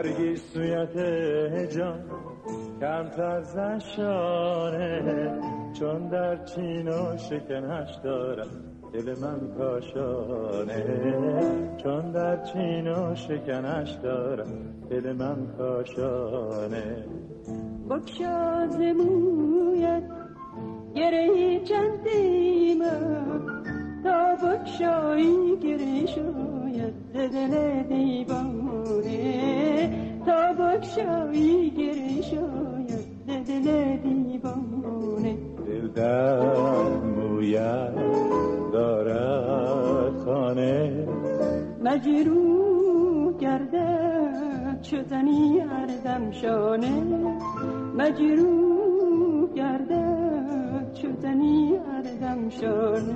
برگی سویت جان کمتر زشانه، چون در چین و شکنش دارم دل من کاشانه، چون در چین و شکنش دارم دل من کاشانه. بگشا ز مویت گره چندیم تا بگشایی گره شاید ز دل دیوانه، تا بگشایی گره شاید ز دل دیوانه. دل در مویت دارد خانه، مجروح گردد چو زنی هر دم شانه، مجروح گردد چو زنی هر دم شانه.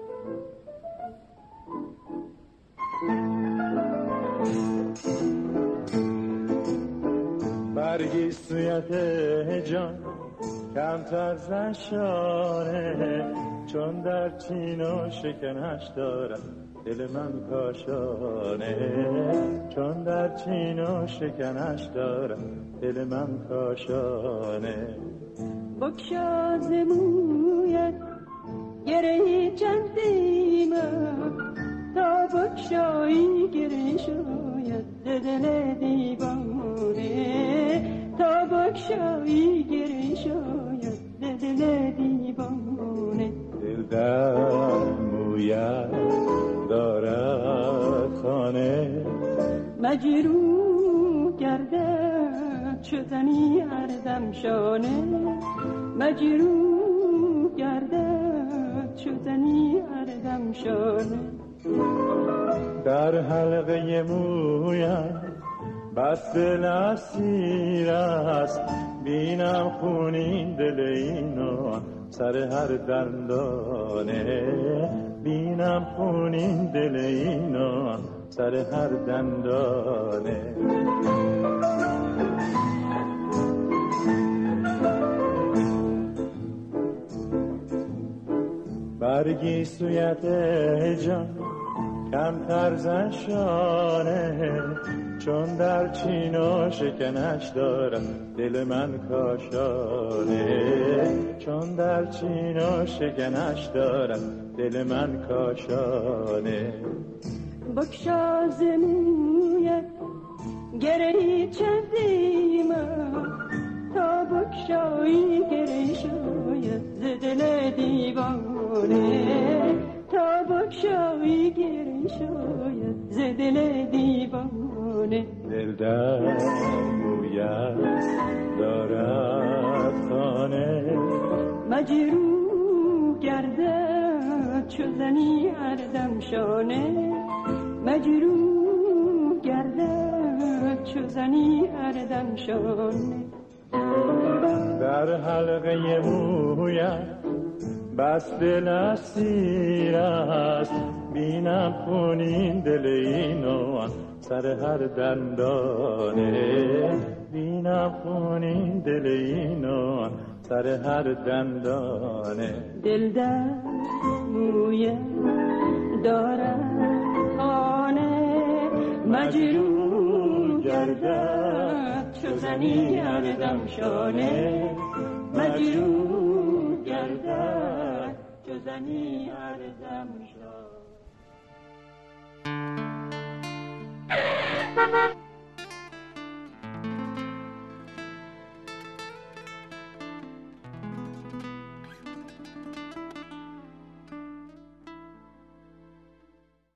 برگی سویت جان کمتر زشانه، چون در چین و شکنش دارم دل من کاشانه، چون در چین و شکنش دارم دل من کاشانه. بگشا ز مویت گره چندیم تا بگشایی گره شاید ز دل دیوانه، تا بگشایی گره شاید ز دل دیوانه. دل در مویت دارد خانه، مجروح گردد چو زنی هر دم شانه، مجروح گردد چو زنی هر دم شانه. در حلقه مویت بس دل اسیر است، بینم خونین دل اینو سر هر دندانه، بینم خونین دل اینو سر هر دندانه. برگی سویت جان کمتر زشانه، چون در چین و شکنش دارم دل من کاشانه، چون در چین و شکنش دارم دل من کاشانه. بگشا ز مویت گره چندیم تا بگشایی گره شاید ز دل دیوانه، تا بگشایی گره شاید ز دل دیوانه. دل در مویت دارد خانه، مجروح گردد چو زنی هر دم شانه، مجروح گردد چو زنی هر دم شانه. در حلقه مویت بس دل اسیر است، بینم خونین دل اینو سر هر دندانه، بینم خونین دل اینو سر هر دندانه. دل در مویت دارد خانه، مجروح گردد چو زنی هر دم شانه، مجروح گردد چو زنی هر دم شانه.